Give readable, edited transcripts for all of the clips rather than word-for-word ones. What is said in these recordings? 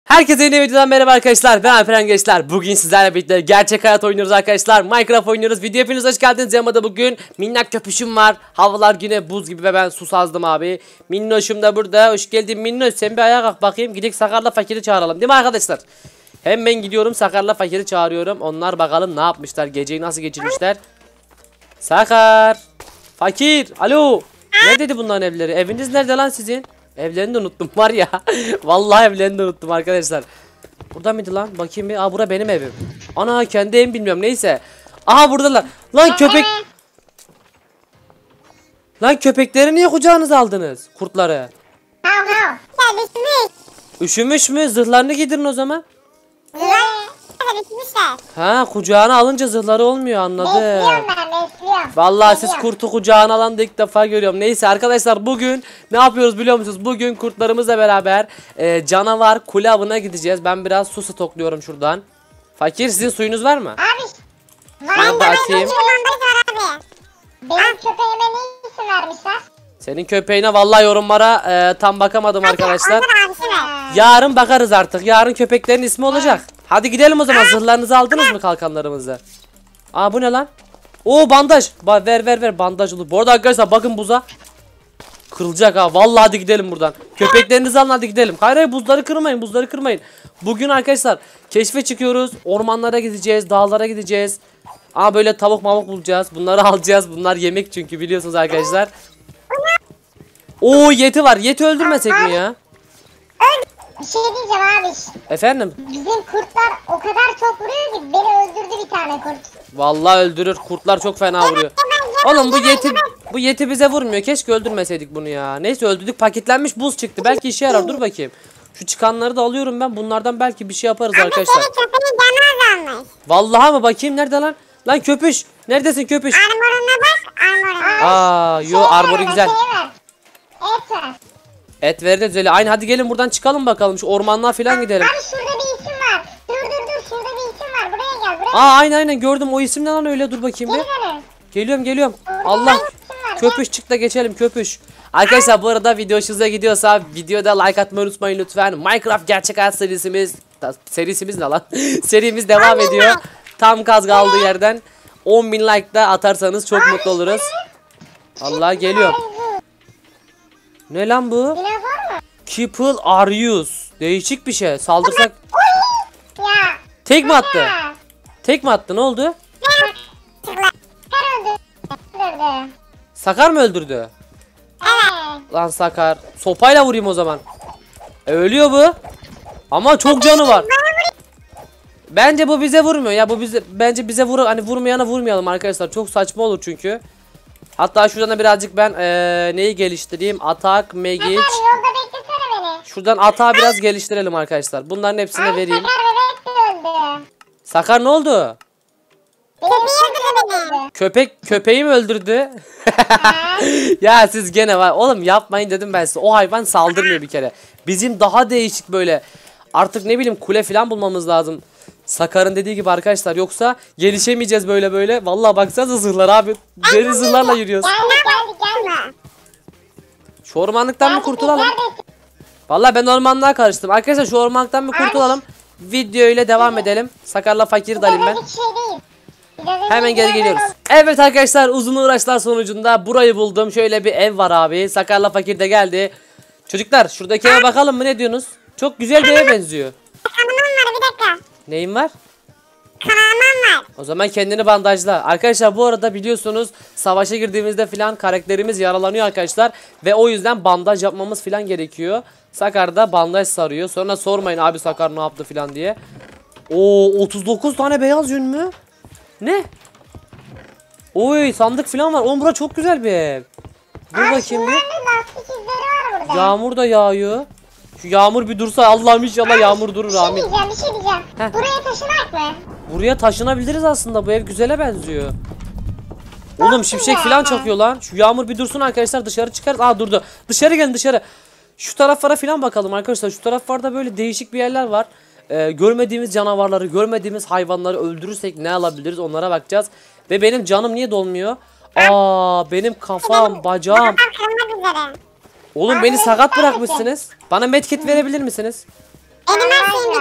Herkese yeni videodan merhaba arkadaşlar. Ben Alperen Gençler. Bugün sizlerle birlikte gerçek hayat oynuyoruz arkadaşlar. Minecraft oynuyoruz. Video hepiniz hoş geldiniz. Yanımda bugün minnak köpüşüm var. Havalar yine buz gibi ve ben susazdım abi. Minnoşum da burada. Hoş geldin Minnoş. Sen bir ayağa kalk bakayım. Gidelim Sakar'la Fakir'i çağıralım. Değil mi arkadaşlar? Hemen gidiyorum Sakar'la Fakir'i çağırıyorum. Onlar bakalım ne yapmışlar. Geceyi nasıl geçirmişler. Sakar. Fakir. Alo. Neredeydi bunların evleri? Eviniz nerede lan sizin? Evlerini de unuttum var ya. Vallahi evlerini de unuttum arkadaşlar. Burada mıydı lan? Bakayım bir. Aa, bura benim evim. Ana, kendi evim bilmiyorum. Neyse. Aha, buradalar. Lan köpek. Lan köpekleri niye kucağınıza aldınız? Kurtları. Üşümüş mü? Zırhlarını giydirin o zaman. Ha, kucağına alınca zırhları olmuyor, anladım. Vallahi siz kurtu kucağına alan da ilk defa görüyorum. Neyse arkadaşlar, bugün ne yapıyoruz biliyor musunuz? Bugün kurtlarımızla beraber canavar kule avına gideceğiz. Ben biraz su stokluyorum şuradan. Fakir, sizin suyunuz var mı? Abi. Şuna da atayım. Benim köpeğime ne isim vermişler? Senin köpeğine vallahi yorumlara tam bakamadım arkadaşlar. Yarın bakarız artık. Yarın köpeklerin ismi olacak. Hadi gidelim o zaman. Zırhlarınızı aldınız mı, kalkanlarımızı? Aa, bu ne lan? Oo, bandaj. Ver bandaj olur. Bu arada arkadaşlar bakın buza. Kırılacak ha. Vallahi hadi gidelim buradan. Köpeklerinizi alın, hadi gidelim. Hayır, buzları kırmayın. Bugün arkadaşlar keşfe çıkıyoruz. Ormanlara gideceğiz, dağlara gideceğiz. Aa, böyle tavuk bulacağız. Bunları alacağız. Bunlar yemek çünkü, biliyorsunuz arkadaşlar. Oo, yeti var. Yeti öldürmesek mi ya? Bir şey diyeceğim abi. Efendim? Bizim kurtlar o kadar çok vuruyor ki beni öldürdü bir tane kurt. Vallahi öldürür. Kurtlar çok fena vuruyor. Oğlum bu yeti bize vurmuyor. Keşke öldürmeseydik bunu ya. Neyse, öldürdük. Paketlenmiş buz çıktı. Belki işe yarar. Dur bakayım. Şu çıkanları da alıyorum ben. Bunlardan belki bir şey yaparız arkadaşlar. Vallahi mı? Bakayım nerede lan? Lan köpüş. Neredesin köpüş? Armoruna bak. Armoruna. Aa, yo, armoru güzel. Et var. Et veririz öyle. Aynı, hadi gelin buradan çıkalım bakalım. Şu ormanlığa falan gidelim. Abi şurada bir isim var. Dur. Şurada bir isim var. Buraya gel. Aa, aynen gördüm. O isim ne lan öyle? Dur bakayım bir. Geliyorum. Allah. Köpüş, çık da geçelim köpüş. Arkadaşlar bu arada video hoşunuza gidiyorsa videoda like atmayı unutmayın lütfen. Minecraft gerçek hayat serisimiz ne lan? Serimiz devam ediyor. Tam gaz kaldığı yerden 10.000 like da atarsanız çok mutlu oluruz. Allah, geliyor. Ne lan bu? Keeple Arius. Değişik bir şey. Saldırsak. Tek mi attı? Tek mi attı? Ne oldu? Sakar mı öldürdü? Lan Sakar. Sopayla vurayım o zaman. Ölüyor bu. Ama çok canı var. Bence bu bize vurmuyor ya. Bence bize vurmayana vurmayalım arkadaşlar. Çok saçma olur çünkü. Hatta şuradan da birazcık ben neyi geliştireyim? Atak, magic. Şuradan atağı biraz geliştirelim arkadaşlar. Bunların hepsini vereyim. Sakar ne oldu? Köpeği mi öldürdü? Ya siz gene var. Oğlum yapmayın dedim ben size. O hayvan saldırmıyor bir kere. Bizim daha değişik böyle. Artık ne bileyim, kule falan bulmamız lazım. Sakar'ın dediği gibi arkadaşlar, yoksa gelişemeyeceğiz böyle. Vallahi baksanıza zırhlar abi. Deri zırhlarla yürüyoruz. Gelme. Şu ormanlıktan mı kurtulalım? Vallahi ben ormanlığa karıştım. Arkadaşlar şu ormanlıktan bir kurtulalım. Video ile devam edelim. Sakar'la Fakir'i de alayım ben. Hemen geri geliyoruz. Evet arkadaşlar, uzun uğraşlar sonucunda burayı buldum. Şöyle bir ev var abi. Sakar'la Fakir de geldi. Çocuklar şuradaki eve bakalım mı, ne diyorsunuz? Çok güzel bir eve benziyor. Kanamam var, bir dakika. Neyin var? Kanamam var. O zaman kendini bandajla. Arkadaşlar bu arada biliyorsunuz savaşa girdiğimizde filan karakterimiz yaralanıyor arkadaşlar. Ve o yüzden bandaj yapmamız filan gerekiyor. Sakar da bandaj sarıyor. Sonra sormayın abi Sakar ne yaptı filan diye. Oo, 39 tane beyaz yün mü? Ne? Oy, sandık filan var. Oğlum bura çok güzel bir ev. Dur bakayım bir. Yağmur da yağıyor. Şu yağmur bir dursa, Allah'ım inşallah yağmur durur amin. Bir şey diyeceğim. Heh. Buraya taşınak mı? Buraya taşınabiliriz aslında, bu ev güzele benziyor. Oğlum şimşek filan çakıyor lan. Şu yağmur bir dursun arkadaşlar, dışarı çıkarız. Aa, durdu. Dışarı gelin, dışarı. Şu taraflara filan bakalım arkadaşlar. Şu taraflarda böyle değişik bir yerler var. Görmediğimiz canavarları, görmediğimiz hayvanları öldürürsek ne alabiliriz, onlara bakacağız. Ve benim canım niye dolmuyor? Aa, benim kafam, bacağım. Oğlum beni sakat bırakmışsınız. Bana medkit verebilir misiniz? Benim her şeyim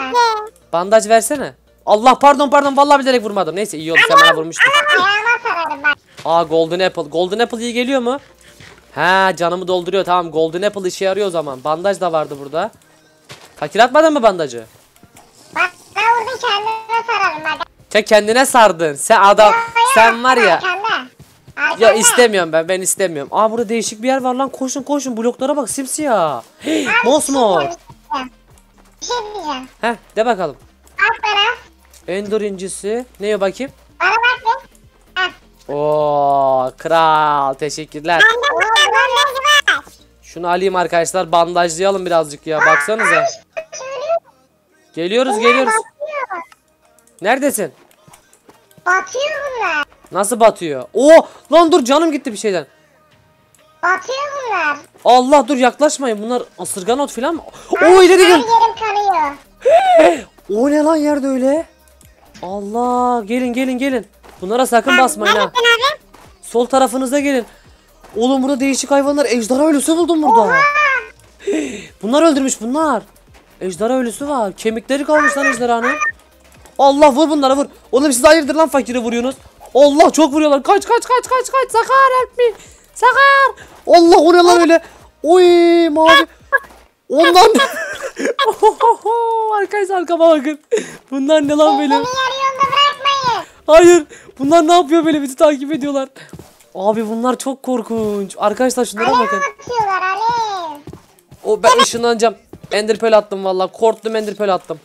Bandaj versene. Allah pardon vallahi bilerek vurmadım. Neyse iyi oldu sen bana vurmuştun. Ayağıma sararım bak. Aa Golden Apple. Golden Apple iyi geliyor mu? Ha canımı dolduruyor tamam. Golden Apple işe yarıyor o zaman. Bandaj da vardı burada. Fakir atmadın mı bandajı? Bak ben vurdum kendime sararım bak. Sen kendine sardın. Sen adam. Sen var ya. Ya istemiyorum ben istemiyorum. Aa burada değişik bir yer var lan. Koşun bloklara bak simsiyah. Mosmor. Bir şey diyeceğim. Heh de bakalım. Bak bana. Ender incisi. Ne bakayım? Bana bak bir. Heh. Oo kral teşekkürler. Bende bandaj var. Şunu alayım arkadaşlar bandajlayalım birazcık ya baksanıza. Geliyoruz. Batıyor. Neredesin? Batıyor bunlar. Nasıl batıyor? Oo lan dur canım gitti bir şeyden. Batıyor bunlar. Allah dur yaklaşmayın bunlar ısırgan ot filan mı? Oo ileri Her gel. yerim kanıyor. O ne lan yerde öyle? Allah gelin. Bunlara sakın basmayın ha. Neredesin abi? Sol tarafınıza gelin. Oğlum burada değişik hayvanlar. Ejderha ölüsü buldum burada. Bunlar öldürmüş bunlar. Ejderha ölüsü var. Kemikleri kalmış lan ejderhanın. Allah vur bunlara vur. Oğlum siz hayırdır lan fakiri vuruyorsunuz. Allah çok vuruyorlar. Kaç. Sakar help me. Sakar. Allah o ne lan öyle. Oy mavi. Ondan. Arkadaşlar arkama bakın. Bunlar ne lan böyle? Beni yarı yolda bırakmayın. Hayır. Bunlar ne yapıyor böyle bizi takip ediyorlar. Abi bunlar çok korkunç. Arkadaşlar şunlara bakın. Atıyorlar alev. O ben ışınlanacağım. Ender Pearl attım vallahi. Korktum Ender Pearl attım.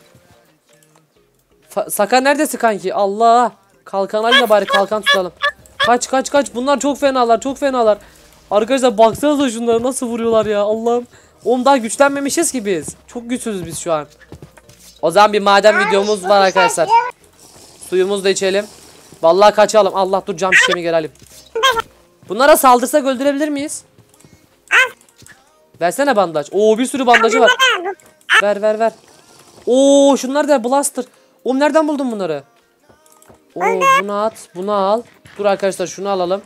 Sakar neredesin kanki? Allah. Kalkan alayım da bari kalkan tutalım. Kaç. Bunlar çok fenalar. Arkadaşlar baksanıza şunlara nasıl vuruyorlar ya. Allah'ım. Oğlum daha güçlenmemişiz ki biz. Çok güçsüzüz biz şu an. O zaman bir maden videomuz var arkadaşlar. Suyumuzu da içelim. Vallahi kaçalım. Allah dur cam şişemi gelelim. Bunlara saldırsak öldürebilir miyiz? Versene bandaj. Oo bir sürü bandajı var. Ver. Oo şunlar da blaster. Oğlum nereden buldun bunları? Oo bunu at. Bunu al. Dur arkadaşlar şunu alalım.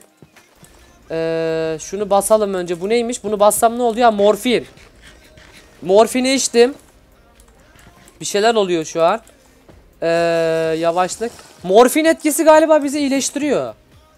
Şunu basalım önce. Bu neymiş? Bunu bassam ne oluyor? Ya, morfin. Morfini içtim. Bir şeyler oluyor şu an. Yavaşlık. Morfin etkisi galiba bizi iyileştiriyor.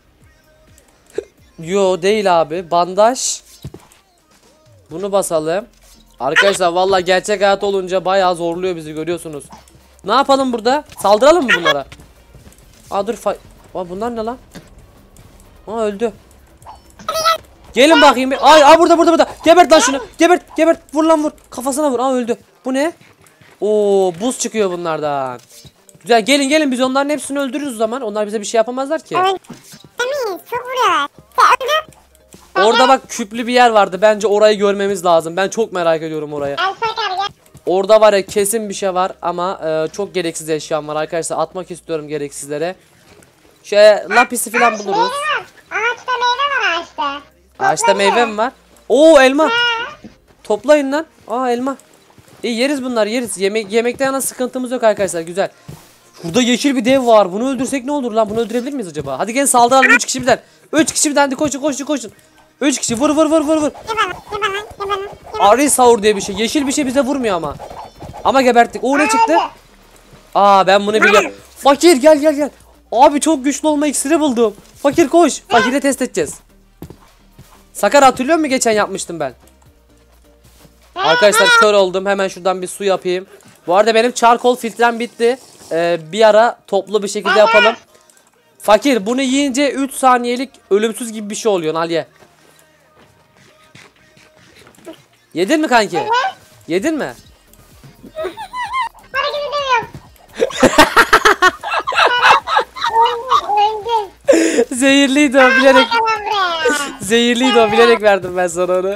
Yo değil abi. Bandaj. Bunu basalım. Arkadaşlar vallahi gerçek hayat olunca bayağı zorluyor bizi görüyorsunuz. Ne yapalım burada? Saldıralım mı bunlara? Aa dur bunlar ne lan? Aa öldü. Gelin bakayım. Ay burada. Gebert lan şunu. Gebert. Vur lan vur. Kafasına vur. Aa öldü. Bu ne? Oo buz çıkıyor bunlardan. Güzel gelin biz onların hepsini öldürürüz o zaman. Onlar bize bir şey yapamazlar ki. Evet. Çok vuruyorlar. Orada bak küplü bir yer vardı. Bence orayı görmemiz lazım. Ben çok merak ediyorum orayı. Gel Sakar gel. Orada var ya kesin bir şey var ama çok gereksiz eşyam var arkadaşlar. Atmak istiyorum gereksizlere. Lapisi falan buluruz. Meyve var. Ağaçta meyve var ağaçta. Ağaçta meyve mi var? Oo elma. Toplayın lan. Aa elma. İyi yeriz bunlar yeriz. Yemekte yana sıkıntımız yok arkadaşlar güzel. Şurada yeşil bir dev var. Bunu öldürsek ne olur lan? Bunu öldürebilir miyiz acaba? Hadi gelin saldıralım 3 kişi birden. 3 kişi birden hadi koşun. 3 kişi vur. Ye bana. Arı sahur diye bir şey. Yeşil bir şey bize vurmuyor ama. Ama geberttik. O ne çıktı? Aa ben bunu biliyorum. Fakir gel. Abi çok güçlü olma iksiri buldum. Fakir koş. Fakir'e test edeceğiz. Sakar hatırlıyor musun geçen yapmıştım ben? Arkadaşlar kör oldum. Hemen şuradan bir su yapayım. Bu arada benim charcoal filtrem bitti. Bir ara toplu bir şekilde yapalım. Fakir bunu yiyince 3 saniyelik ölümsüz gibi bir şey oluyor Aliye. Yedin mi kanki? Yedin mi? Hareket edemiyorum. Öldüm. Zehirliydi o bilerek. Tamam buraya. Zehirliydi o bilerek verdim ben sana onu.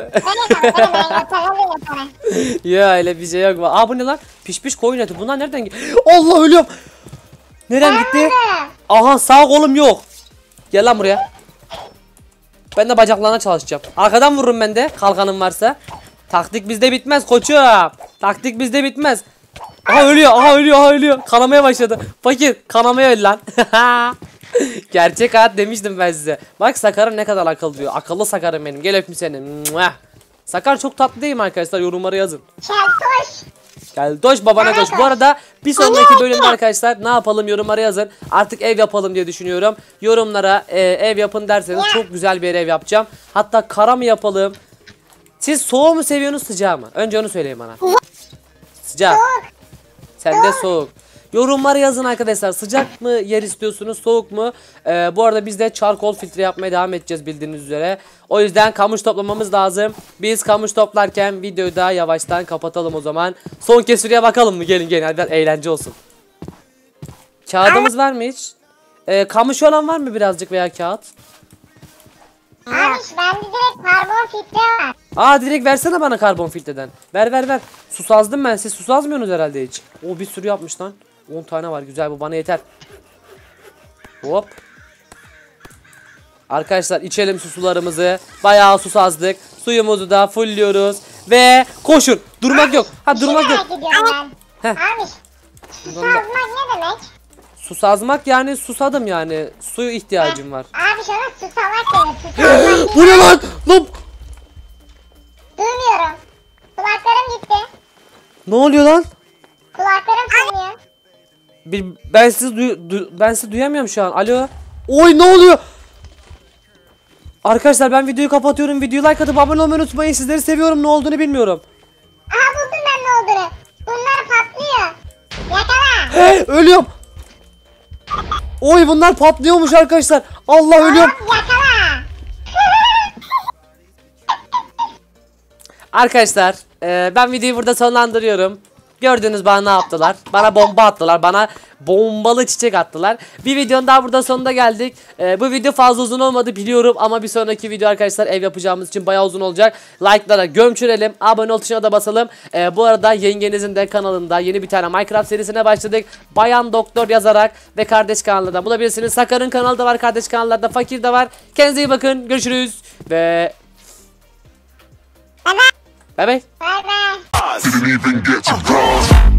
Ya öyle bir şey yok. Aa bu ne lan? Piş koyun eti. Bunlar nereden gitti? Allah ölüyorum. Nereden gitti? Aha sağ kolum yok. Gel lan buraya. Ben de bacaklarına çalışacağım. Arkadan vururum ben de kalkanım varsa. Taktik bizde bitmez koçum. Taktik bizde bitmez. Aha ölüyor. Kanamaya başladı. Fakir kanamaya öl lan. Gerçek hayat demiştim ben size. Bak Sakar'ım ne kadar akıllı diyor. Akıllı Sakar'ım benim. Gel öpeyim seni. Sakar çok tatlı değil mi arkadaşlar? Yorumlara yazın. Şeltoş. Gel doş babana koş. Bu arada bir sonraki bölümde arkadaşlar ne yapalım yorumlara yazın. Artık ev yapalım diye düşünüyorum. Yorumlara ev yapın derseniz çok güzel bir ev yapacağım. Hatta kara mı yapalım? Siz soğuğu mu seviyorsunuz sıcağı mı? Önce onu söyleyin bana. Sıcak. Sen de soğuk. Yorumlara yazın arkadaşlar. Sıcak mı yer istiyorsunuz, soğuk mu? Bu arada biz de charcoal filtre yapmaya devam edeceğiz bildiğiniz üzere. O yüzden kamış toplamamız lazım. Biz kamış toplarken videoyu daha yavaştan kapatalım o zaman. Son kez şuraya bakalım mı? Gelin hadi biraz eğlence olsun. Kağıdımız var mı hiç? Kamış olan var mı birazcık veya kağıt? Abi bende direkt karbon filtre var. Aa direkt versene bana karbon filtreden. Ver. Susazdım ben. Siz susazmıyorsunuz herhalde hiç. O bir sürü yapmış lan. 10 tane var. Güzel bu bana yeter. Hop. Arkadaşlar içelim sularımızı. Bayağı susazdık. Suyumuzu da fullliyoruz. Ve koşun. Durmak yok. Ha durmak yok. Ben. Abi susazmak ne demek? Susazmak yani susadım yani. Suyu ihtiyacım var. Abi şuna susamak denir. Susamak Bu ne lan? Lan. Duymuyorum. Kulaklarım gitti. Ne oluyor lan? Kulaklarım sınıyor. Ben sizi duyamıyorum şu an. Alo. Oy ne oluyor? Arkadaşlar ben videoyu kapatıyorum. Videoyu like atıp abone olmayı unutmayın. Sizleri seviyorum. Ne olduğunu bilmiyorum. Aha buldum ben ne olduğunu. Bunlar patlıyor. Yakala. Hey, ölüyorum. Oy bunlar patlıyormuş arkadaşlar. Allah ölüyorum. Yakala. Arkadaşlar ben videoyu burada sonlandırıyorum. Gördüğünüz bana ne yaptılar? Bana bomba attılar. Bana bombalı çiçek attılar. Bir videonun daha burada sonuna geldik. Bu video fazla uzun olmadı biliyorum. Ama bir sonraki video arkadaşlar ev yapacağımız için bayağı uzun olacak. Like'lara gömçürelim. Abone ol tuşuna da basalım. Bu arada yengenizin de kanalında yeni bir tane Minecraft serisine başladık. Bayan Doktor yazarak ve kardeş kanalında bulabilirsiniz. Sakar'ın kanalı da var. Kardeş kanallarda Fakir de var. Kendinize iyi bakın. Görüşürüz. Ve... Bye bye. Bye bye. Didn't even get to cross.